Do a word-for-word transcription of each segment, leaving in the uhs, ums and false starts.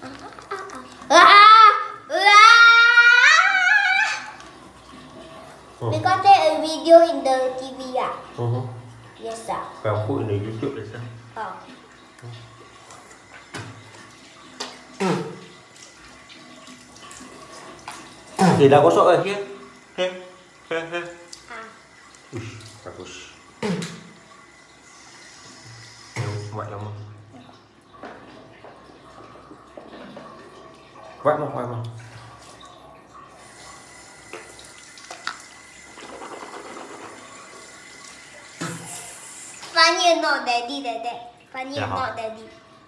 Because there a video in the T V, yeah. Uh-huh. Yes, sir. Can put in the YouTube later. Oh. Dia dah gosok kan? Here. Here. Here. Here. Ah. Uish, bagus. Buat lama. Buat mah, buat mah. Funny or not, daddy, dad, dad. Funny or Yeah. not, daddy.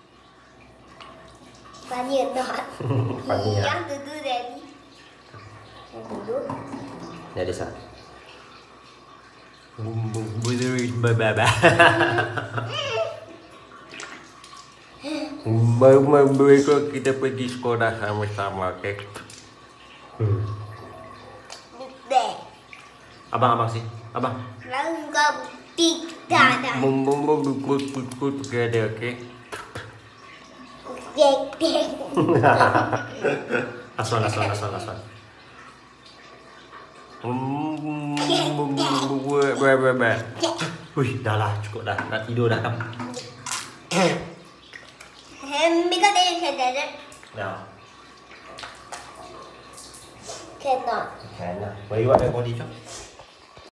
Funny or not. Funny, You yeah. want to do, daddy? Want to do? Jadi sah. Berdiri berbaba. Mereka kita pergi sekolah sama-sama, okey? Dad. Abang, abang sih, abang. Lalu kau tiga dah. Bum bum bum bum bum bum together, okey? Dek, dek. Asal, asal, asal, asal. Hmm, bum bum bum bum bum bum. Wih, dah lah, cukup dah, nak tidur dah kan? Hmm, because they can do it. Dah. Cannot. Kan lah. Boleh buat back body jom.